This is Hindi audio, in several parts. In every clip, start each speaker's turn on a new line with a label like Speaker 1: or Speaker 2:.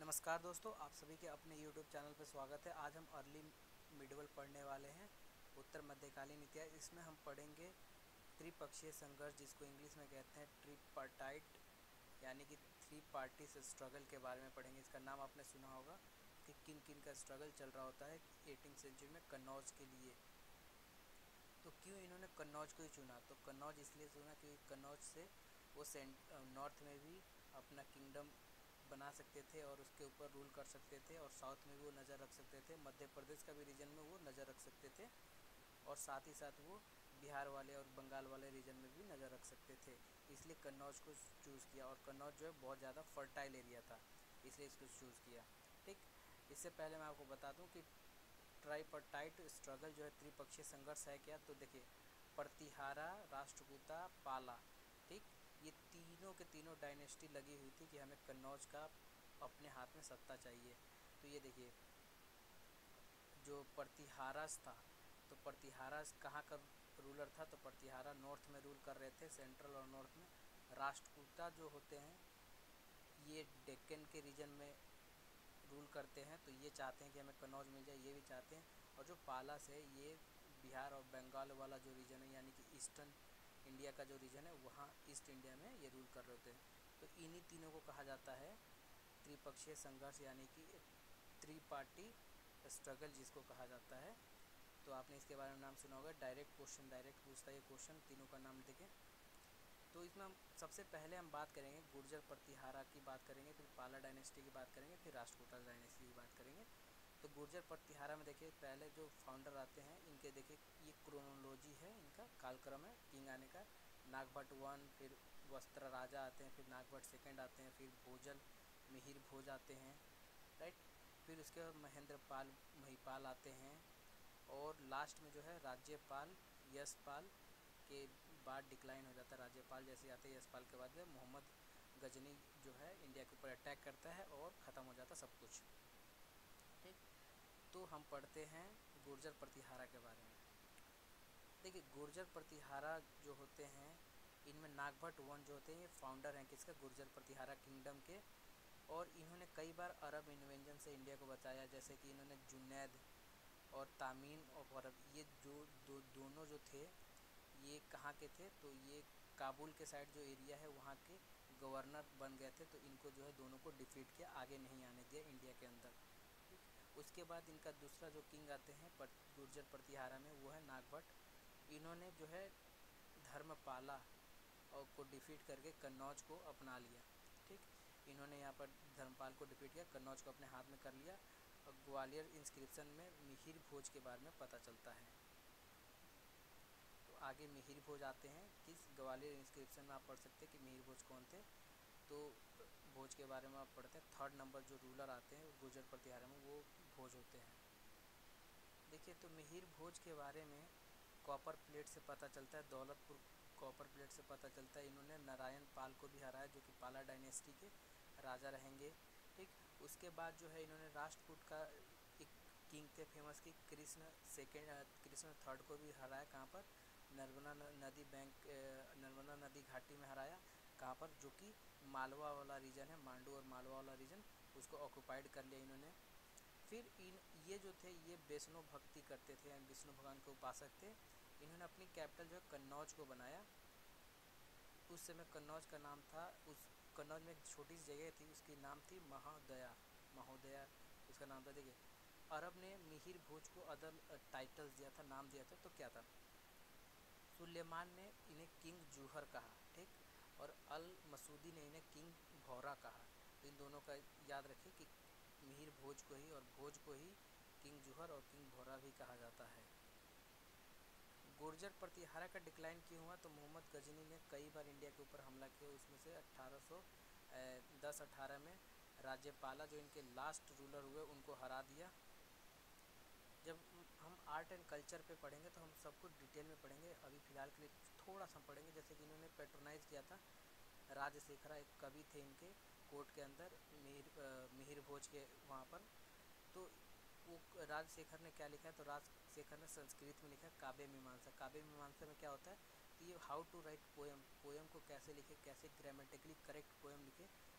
Speaker 1: नमस्कार दोस्तों, आप सभी के अपने YouTube चैनल पर स्वागत है। आज हम अर्ली मिडवल पढ़ने वाले हैं, उत्तर मध्यकालीन इतिहास। इसमें हम पढ़ेंगे त्रिपक्षीय संघर्ष, जिसको इंग्लिश में कहते हैं ट्रिपार्टाइट, यानी कि थ्री पार्टीज स्ट्रगल के बारे में पढ़ेंगे। इसका नाम आपने सुना होगा कि किन किन का स्ट्रगल चल रहा होता है 18वीं सेंचुरी में कन्नौज के लिए। तो क्यों इन्होंने कन्नौज को ही चुना? तो कन्नौज इसलिए चुना क्योंकि कन्नौज से वो नॉर्थ में भी अपना किंगडम बना सकते थे और उसके ऊपर रूल कर सकते थे, और साउथ में भी वो नज़र रख सकते थे, मध्य प्रदेश का भी रीजन में वो नज़र रख सकते थे, और साथ ही साथ वो बिहार वाले और बंगाल वाले रीजन में भी नज़र रख सकते थे। इसलिए कन्नौज को चूज़ किया, और कन्नौज जो है बहुत ज़्यादा फर्टाइल एरिया था, इसलिए इसको चूज़ किया। ठीक, इससे पहले मैं आपको बता दूं कि ट्राइपार्टाइट स्ट्रगल जो है त्रिपक्षीय संघर्ष है क्या। तो देखिए, प्रतिहारा, राष्ट्रकूटा, पाला, ठीक, ये तीनों के तीनों डायनेस्टी लगी हुई थी कि हमें कन्नौज का अपने हाथ में सत्ता चाहिए। तो ये देखिए, जो प्रतिहारास था, तो प्रतिहारास कहाँ का रूलर था? तो प्रतिहारा नॉर्थ में रूल कर रहे थे, सेंट्रल और नॉर्थ में। राष्ट्रकूटा जो होते हैं ये डेक्कन के रीजन में रूल करते हैं, तो ये चाहते हैं कि हमें कन्नौज मिल जाए, ये भी चाहते हैं। और जो पालास है, ये बिहार और बंगाल वाला जो रीजन है, यानी कि ईस्टर्न इंडिया का जो रीजन है, वहाँ ईस्ट इंडिया में ये रूल कर रहे होते हैं। तो इन्हीं तीनों को कहा जाता है त्रिपक्षीय संघर्ष, यानी कि थ्री पार्टी स्ट्रगल जिसको कहा जाता है। तो आपने इसके बारे में नाम सुना होगा। डायरेक्ट क्वेश्चन, डायरेक्ट पूछता है ये क्वेश्चन, तीनों का नाम देखें। तो इसमें हम सबसे पहले हम बात करेंगे गुर्जर प्रतिहारा की बात करेंगे, फिर पाला डायनेस्टी की बात करेंगे, फिर राष्ट्रकूटा डायनेस्टी की बात करेंगे। तो गुर्जर प्रतिहारा में देखिए, पहले जो फाउंडर आते हैं इनके देखिए, ये क्रोनोलॉजी है, इनका कालक्रम है किंग आने का। नागभट्ट वन, फिर वस्त्र राजा आते हैं, फिर नागभट्ट सेकंड आते हैं, फिर भोजल मिहिर भोज आते हैं, राइट। फिर उसके बाद महेंद्रपाल महिपाल आते हैं, और लास्ट में जो है राज्यपाल यशपाल के बाद डिक्लाइन हो जाता है। राज्यपाल जैसे आते हैं, यशपाल के बाद जो है मोहम्मद गजनी जो है इंडिया के ऊपर अटैक करता है और ख़त्म हो जाता सब कुछ। ठीक, तो हम पढ़ते हैं गुर्जर प्रतिहारा के बारे में। देखिए, गुर्जर प्रतिहारा जो होते हैं, इनमें नागभट्ट वन जो होते हैं, ये फाउंडर हैं किसका? गुर्जर प्रतिहारा किंगडम के। और इन्होंने कई बार अरब इन्वेंजन से इंडिया को बचाया, जैसे कि इन्होंने जुनैद और तामीन और अरब, ये जो दोनों जो थे, ये कहाँ के थे? तो ये काबुल के साइड जो एरिया है वहाँ के गवर्नर बन गए थे। तो इनको जो है दोनों को डिफीट किया, आगे नहीं आने दिया इंडिया के अंदर। ठीक, उसके बाद इनका दूसरा जो किंग आते हैं गुर्जर प्रतिहारा में, वो है नागभट्ट। इन्होंने जो है धर्मपाला और को डिफीट करके कन्नौज को अपना लिया। ठीक, इन्होंने यहाँ पर धर्मपाल को डिफीट किया, कन्नौज को अपने हाथ में कर लिया। और ग्वालियर इंस्क्रिप्शन में मिहिर भोज के बारे में पता चलता है। तो आगे मिहिर भोज आते हैं, किस ग्वालियर इंस्क्रिप्शन में आप पढ़ सकते हैं कि मिहिर भोज कौन थे। तो भोज के बारे में आप पढ़ते हैं, थर्ड नंबर जो रूलर आते हैं गुर्जर प्रतिहारा में, वो भोज होते हैं। देखिए, तो मिहिर भोज के बारे में कॉपर प्लेट से पता चलता है, दौलतपुर कॉपर प्लेट से पता चलता है। इन्होंने नारायण पाल को भी हराया, जो कि पाला डायनेस्टी के राजा रहेंगे। ठीक, उसके बाद जो है इन्होंने राष्ट्रकूट का एक किंग थे फेमस, की कृष्ण सेकेंड, कृष्ण थर्ड को भी हराया। कहाँ पर? नर्मदा नदी बैंक, नर्मदा नदी घाटी में हराया। कहाँ पर? जो कि मालवा वाला रीजन है, मांडू और मालवा वाला रीजन, उसको ऑक्युपाइड कर लिया इन्होंने। फिर ये जो थे, ये वैष्णव भक्ति करते थे, यानी विष्णु भगवान के उपासक थे। इन्होंने अपनी कैपिटल जो है कन्नौज को बनाया। उस समय कन्नौज का नाम था, उस कन्नौज में एक छोटी सी जगह थी, उसकी नाम थी महोदया। महोदया उसका नाम था। देखिए, अरब ने मिहिर भोज को अदर टाइटल्स दिया था, नाम दिया था। तो क्या था? सुलेमान ने इन्हें किंग जूहर कहा, ठीक, और अल मसूदी ने इन्हें किंग भौरा कहा। तो इन दोनों का याद रखिए कि मिहिर भोज को ही और भोज को ही किंग जूहर और किंग भौरा भी कहा जाता है। गुर्जर प्रतिहारा का डिक्लाइन क्यों हुआ? तो मोहम्मद गजनी ने कई बार इंडिया के ऊपर हमला किया, उसमें से 1810-18 में राज्यपाला जो इनके लास्ट रूलर हुए उनको हरा दिया। जब हम आर्ट एंड कल्चर पे पढ़ेंगे तो हम सब कुछ डिटेल में पढ़ेंगे, अभी फ़िलहाल के लिए थोड़ा सा पढ़ेंगे। जैसे कि इन्होंने पेट्रोनाइज़ किया था राजशेखरा, एक कवि थे इनके कोर्ट के अंदर, मिहिर भोज के वहाँ पर। तो वो राजशेखर ने क्या लिखा है? तो राजशेखर ने संस्कृत में लिखा है काव्य मीमांसा। काव्य मीमांसा में क्या होता है? तो ये how to write poem, poem को कैसे लिखे, कैसे ग्रामेटिकली करेक्ट पोएम लिखे,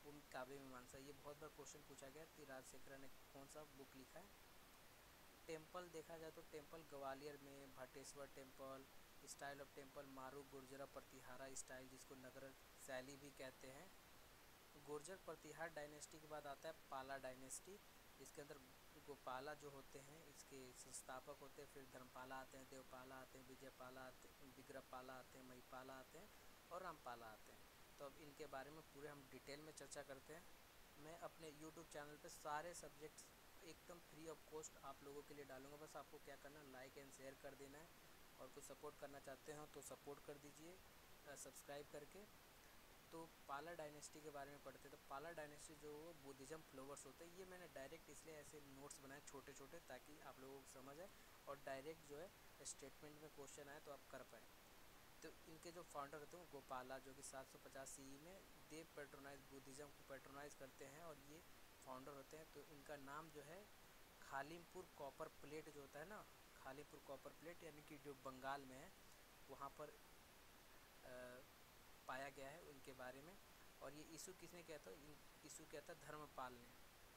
Speaker 1: उन काव्य मीमांसा। ये बहुत बार क्वेश्चन पूछा गया कि राजशेखर ने कौन सा बुक लिखा है। टेम्पल देखा जाए तो टेम्पल ग्वालियर में Bhateshwar temple, style of temple Maru Gurjara Pratihara style, जिसको नगर शैली भी कहते हैं। गुर्जर प्रतिहार डायनेस्टी के बाद आता है पाला डायनेस्टी, जिसके अंदर गोपाला जो होते हैं इसके संस्थापक होते हैं। फिर धर्मपाला आते हैं, देवपाला आते हैं, विजयपाला आते हैं, विग्रहपाला आते हैं, महिपाला आते हैं और रामपाला आते हैं। तो अब इनके बारे में पूरे हम डिटेल में चर्चा करते हैं। मैं अपने यूट्यूब चैनल पे सारे सब्जेक्ट्स एकदम फ्री ऑफ कॉस्ट आप लोगों के लिए डालूंगा। बस आपको क्या करना है, लाइक एंड शेयर कर देना है, और कुछ सपोर्ट करना चाहते हो तो सपोर्ट कर दीजिए सब्सक्राइब करके। तो पाला डायनेस्टी के बारे में पढ़ते हैं। तो पाला डायनेस्टी जो बुद्धिज़्म फ्लोवर्स होते हैं, ये मैंने डायरेक्ट इसलिए ऐसे नोट्स बनाए छोटे छोटे ताकि आप लोगों को समझ आए और डायरेक्ट जो है स्टेटमेंट में क्वेश्चन आए तो आप कर पाए। तो इनके जो फाउंडर होते हैं गोपाला, जो कि 750 CE में देव पेट्रोनाइज बुद्धिज़्म को पेट्रोनाइज करते हैं और ये फाउंडर होते हैं। तो इनका नाम जो है खालिमपुर कॉपर प्लेट जो होता है ना, खालिमपुर कॉपर प्लेट यानी कि जो बंगाल में है वहाँ पर पाया गया है उनके बारे में। और ये इशू किसने किया था, इशू किया था धर्मपाल ने।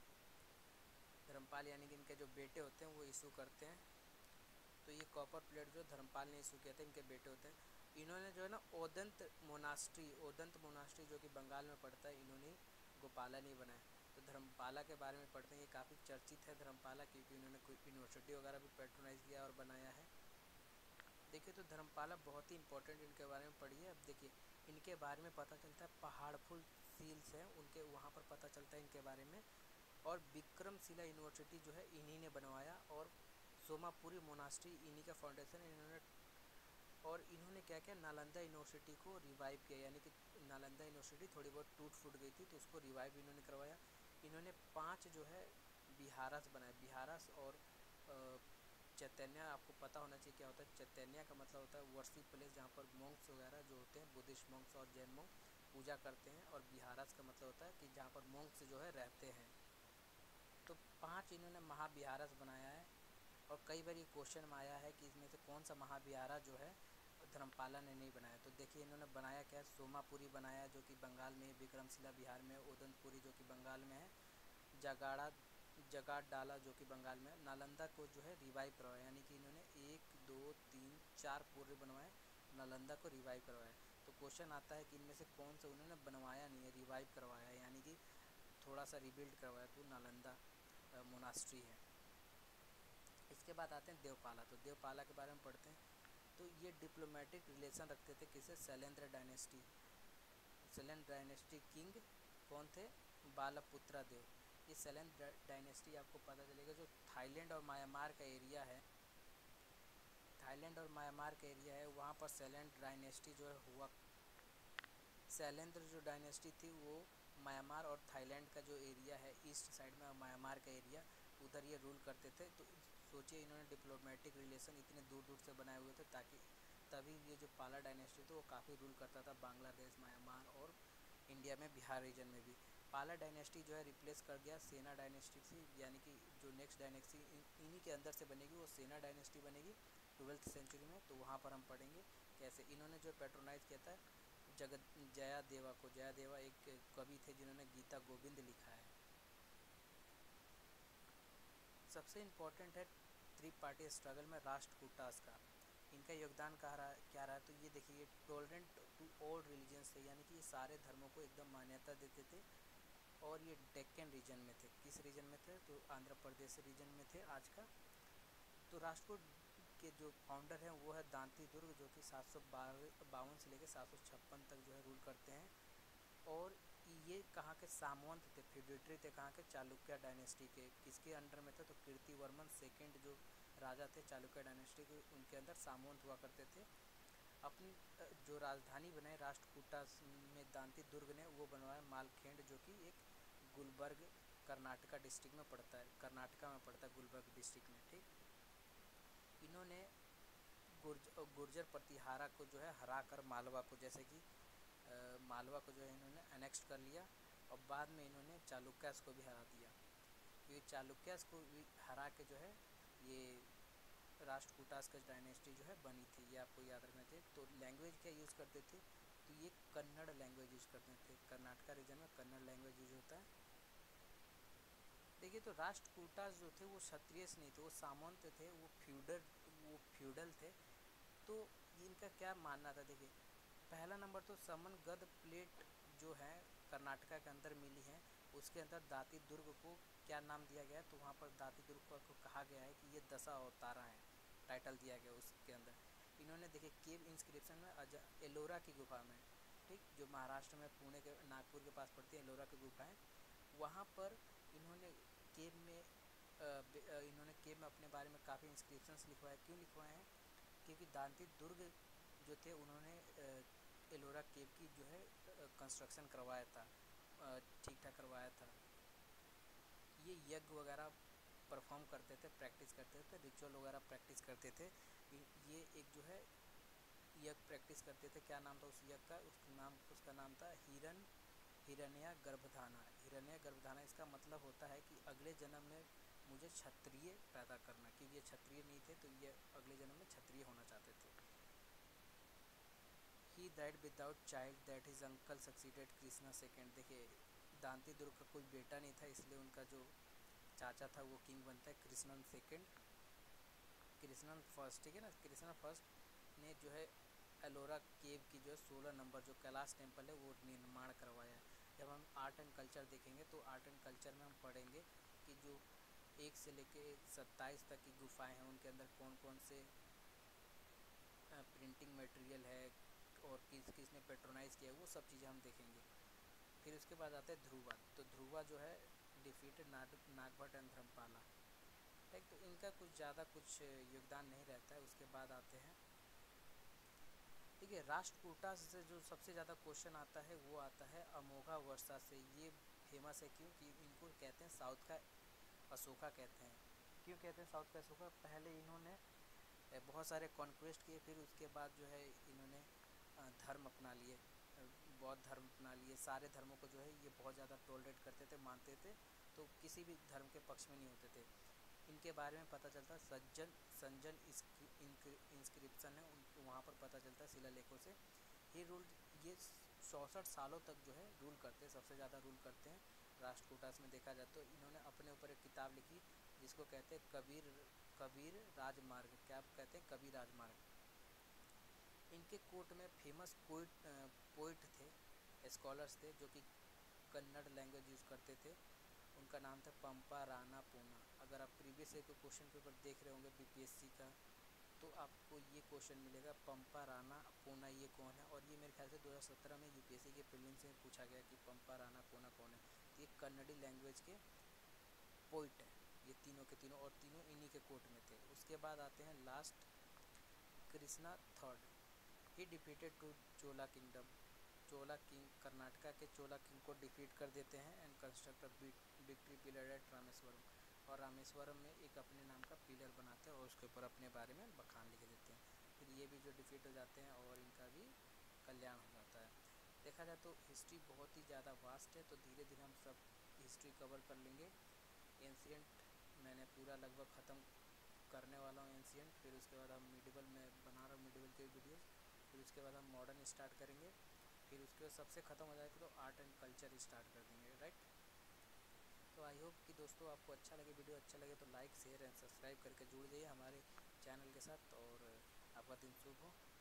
Speaker 1: धर्मपाल यानी कि इनके जो बेटे होते हैं वो इशू करते हैं। तो ये कॉपर प्लेट जो धर्मपाल ने इशू किया था, इनके बेटे होते हैं। इन्होंने जो है ना ओदंत मोनास्ट्री जो कि बंगाल में पड़ता है, इन्होंने गोपाला नहीं बनाया। तो धर्मपाला के बारे में पढ़ते हैं। ये काफ़ी चर्चित है धर्मपाला, क्योंकि इन्होंने कोई यूनिवर्सिटी वगैरह भी पेट्रोनाइज किया और बनाया है। देखिए तो धर्मपाला बहुत ही इंपॉर्टेंट, इनके बारे में पढ़िए। अब देखिए इनके बारे में पता चलता है, पहाड़फुल सील्स हैं उनके, वहाँ पर पता चलता है इनके बारे में। और विक्रमशिला यूनिवर्सिटी जो है इन्हीं ने बनवाया, और सोमापुरी मोनास्ट्री इन्हीं का फाउंडेशन इन्होंने। और इन्होंने क्या किया, नालंदा यूनिवर्सिटी को रिवाइव किया, यानी कि नालंदा यूनिवर्सिटी थोड़ी बहुत टूट फूट गई थी तो उसको रिवाइव इन्होंने करवाया। इन्होंने 5 जो है बिहारस बनाए। बिहारस और चैतन्य, आपको पता होना चाहिए क्या होता है। चैतन्य का मतलब होता है वर्शिप प्लेस, जहाँ पर मॉन्क्स वगैरह जो होते हैं, बुद्धिस्ट मॉन्क्स और जैन मॉन्क पूजा करते हैं। और बिहारस का मतलब होता है कि जहाँ पर मॉन्क्स जो है रहते हैं। तो 5 इन्होंने महाविहारस बनाया है। और कई बार ये क्वेश्चन में आया है कि इसमें से कौन सा महाविहारा जो है धर्मपाला ने नहीं बनाया। तो देखिए इन्होंने बनाया क्या है, सोमापुरी बनाया जो कि बंगाल में, विक्रमशिला बिहार में, ओदंतपुरी जो कि बंगाल में है, जगाड़ा जगाड़ डाला जो कि बंगाल में है। नालंदा को जो है रिवाइव करवाया, यानी कि इन्होंने 1 2 3 4 पूरे बनवाए, नालंदा को रिवाइव करवाया। तो क्वेश्चन आता है कि इनमें से कौन सा उन्होंने बनवाया नहीं है, रिवाइव करवाया, यानी कि थोड़ा सा रिबिल्ड करवाया, तो नालंदा मोनास्ट्री है। इसके बाद आते हैं देवपाला। तो देवपाला के बारे में पढ़ते हैं। तो ये डिप्लोमेटिक रिलेशन रखते थे किसे, Shailendra dynasty. Shailendra dynasty king कौन थे, बालपुत्रा देव। ये शैलेंद्र डायनेस्टी आपको पता चलेगा जो थाईलैंड और म्यांमार का एरिया है, थाईलैंड और म्यांमार का एरिया है, वहाँ पर शैलेंद्र डायनेस्टी जो है हुआ। शैलेंद्र जो डायनेस्टी थी वो म्यांमार और थाईलैंड का जो एरिया है ईस्ट साइड में, म्यांमार का एरिया, उधर ये रूल करते थे। तो सोचिए इन्होंने डिप्लोमेटिक रिलेशन इतने दूर दूर से बनाए हुए थे, ताकि तभी ये जो पाला डायनेस्टी थी वो काफ़ी रूल करता था बांग्लादेश, म्यांमार और इंडिया में, बिहार रीजन में भी। पाला डायनेस्टी जो है रिप्लेस कर गया सेना डायनेस्टी से, यानी कि जो नेक्स्ट डायनेस्टी इन्हीं के अंदर से बनेगी वो सेना डायनेस्टी बनेगी 12वीं सेंचुरी में। तो वहाँ पर हम पढ़ेंगे कैसे इन्होंने जो पेट्रोनाइज किया था जगत जयादेवा को। जयादेवा एक कवि थे जिन्होंने गीता गोविंद लिखा है। सबसे इम्पोर्टेंट है त्रिपाठी स्ट्रगल में राष्ट्रकूटास का, इनका योगदान क्या रहा है। तो ये देखिए, ये टॉलरेंट टू ऑल रिलीजन्स थे, यानी कि ये सारे धर्मों को एकदम मान्यता देते थे। और ये डेक्कन रीजन में थे। किस रीजन में थे, तो आंध्र प्रदेश रीजन में थे आज का। तो राष्ट्रकूट के जो फाउंडर हैं वो है दांती दुर्ग, जो कि 752 से लेकर 756 तक जो है रूल करते हैं। और ये कहाँ के सामंत थे, फेडेटरी थे कहाँ के, चालुक्य डायनेस्टी के। किसके अंडर में थे, तो कीर्तिवर्मन सेकेंड जो राजा थे चालुक्य डायनेस्टी के, उनके अंदर सामंत हुआ करते थे। अपनी जो राजधानी बनाए राष्ट्रकूटा में दांती दुर्ग ने, वो बनवाया मालखेंड, जो कि एक गुलबर्ग कर्नाटका डिस्ट्रिक्ट में पड़ता है, कर्नाटका में पड़ता है गुलबर्ग डिस्ट्रिक्ट में। ठीक, इन्होंने गुर्जर प्रतिहारा को जो है हरा कर मालवा को, जैसे कि मालवा को जो है इन्होंने अनेक्स्ट कर लिया। और बाद में इन्होंने चालुक्यास को भी हरा दिया, क्योंकि चालुक्यास को भी हरा के जो है ये राष्ट्रकूटास का डायनेस्टी जो है बनी थी। ये आपको याद रखना चाहिए। तो लैंग्वेज क्या यूज़ करते थे, तो ये कन्नड़ लैंग्वेज यूज करते थे। कर्नाटका रीजन में कन्नड़ लैंग्वेज यूज होता है। देखिए तो राष्ट्रकूटास जो थे वो क्षत्रिय नहीं थे, वो सामंत थे, वो फ्यूडल थे। तो इनका क्या मानना था, देखिए पहला नंबर तो समन गद प्लेट जो है कर्नाटका के अंदर मिली है, उसके अंदर दाती दुर्ग को क्या नाम दिया गया है, तो वहाँ पर दाती दुर्ग को कहा गया है कि ये 10 अवतारा है, टाइटल दिया गया उसके अंदर। इन्होंने देखिए केव इंस्क्रिप्शन में एलोरा की गुफा में, ठीक, जो महाराष्ट्र में पुणे के नागपुर के पास पड़ती है, एलोरा की गुफा है, वहाँ पर इन्होंने केव में अपने बारे में काफ़ी इंस्क्रिप्शंस लिखवाए। क्यों लिखवाए हैं, क्योंकि दांती दुर्ग जो थे उन्होंने एलोरा केव की जो है कंस्ट्रक्शन करवाया था, ठीक ठाक करवाया था। ये यज्ञ वगैरह परफॉर्म करते थे, प्रैक्टिस करते थे, रिचुअल वगैरह प्रैक्टिस करते थे। ये एक जो है यज्ञ प्रैक्टिस करते थे। क्या नाम था उस यज्ञ का, उसका नाम था हिरण्य गर्भधाना। हिरण्य गर्भधाना इसका मतलब होता है कि अगले जन्म में मुझे क्षत्रिय पैदा करना, क्योंकि ये क्षत्रिय नहीं थे तो ये अगले जन्म में क्षत्रिय होना चाहते थे। He died without child that his uncle succeeded Krishna second. देखिए दांती दुर्ग का कोई बेटा नहीं था, इसलिए उनका जो चाचा था वो किंग बनता है, कृष्णन सेकेंड, कृष्णन फर्स्ट, ठीक है ना। कृष्णन फर्स्ट ने जो है एलोरा केव की जो है 16 नंबर जो कैलाश टेम्पल है वो निर्माण करवाया है। जब हम आर्ट एंड कल्चर देखेंगे तो आर्ट एंड कल्चर में हम पढ़ेंगे कि जो 1 से लेके 27 तक की गुफाएं हैं उनके अंदर कौन कौन से प्रिंटिंग मटेरियल है और किस किस ने पेट्रोनाइज किया, वो सब चीज़ें हम देखेंगे। फिर उसके बाद आता है ध्रुवा। तो ध्रुवा जो है डिफीटेड नागभट्ट एंड धर्मपाला, ठीक। तो इनका कुछ ज़्यादा कुछ योगदान नहीं रहता है। उसके बाद आते हैं, देखिए राष्ट्रकूटा से जो सबसे ज़्यादा क्वेश्चन आता है वो आता है अमोघा वर्षा से। ये फेमस है क्यों, कि इनको कहते हैं साउथ का अशोका कहते हैं। क्यों कहते हैं साउथ का अशोका, पहले इन्होंने बहुत सारे कॉन्क्वेस्ट किए, फिर उसके बाद जो है इन्होंने धर्म अपना लिए, बौद्ध धर्म अपना लिए। सारे धर्मों को जो है ये बहुत ज़्यादा टॉलरेट करते थे, मानते थे, तो किसी भी धर्म के पक्ष में नहीं होते थे। इनके बारे में पता चलता है संजन इंस्क्रिप्शन है उन वहाँ पर पता चलता है शिलालेखों से। ये 64 सालों तक जो है रूल करते हैं, सबसे ज़्यादा रूल करते हैं राष्ट्रकूटास में। देखा जाए तो इन्होंने अपने ऊपर एक किताब लिखी जिसको कहते हैं कबीर राजमार्ग। क्या कहते हैं, कबीर राजमार्ग। इनके कोर्ट में फेमस पोइट थे, स्कॉलर्स थे जो कि कन्नड़ लैंग्वेज यूज़ करते थे। उनका नाम था पंपा राणा पूना। अगर आप प्रीवियस ईयर के क्वेश्चन पेपर देख रहे होंगे बीपीएससी का, तो आपको ये क्वेश्चन मिलेगा पंपा राणा पूना ये कौन है। और ये मेरे ख्याल से 2017 में यूपीएससी के प्रीलिम्स में पूछा गया कि पंपा राणा पूना कौन है। तो ये कन्नड़ी लैंग्वेज के पोइट है, ये तीनों के तीनों, और तीनों इन्हीं के कोर्ट में थे। उसके बाद आते हैं last Krishna third. He defeated to Chola kingdom. Chola king, Karnataka के चोला किंग को डिफीट कर देते हैं and construct a victory pillar at Rameshwaram. और रामेश्वरम में एक अपने नाम का पिलर बनाते हैं और उसके ऊपर अपने बारे में बखान लिख देते हैं। फिर ये भी जो डिफीट हो जाते हैं और इनका भी कल्याण हो जाता है। देखा जाए तो हिस्ट्री बहुत ही ज़्यादा वास्ट है, तो धीरे धीरे हम सब हिस्ट्री कवर कर लेंगे। एंशिएंट मैंने पूरा लगभग ख़त्म करने वाला हूँ एंशिएंट, फिर उसके बाद हम मिडिवल में बना रहा हूँ मिडिवल के वीडियोस, फिर उसके बाद हम मॉडर्न स्टार्ट करेंगे, फिर उसके बाद सबसे ख़त्म हो जाएगा तो आर्ट एंड कल्चर स्टार्ट कर देंगे, राइट। तो आई होप कि दोस्तों आपको अच्छा लगे, वीडियो अच्छा लगे तो लाइक शेयर एंड सब्सक्राइब करके जुड़ जाइए हमारे चैनल के साथ, और आपका दिन शुभ हो।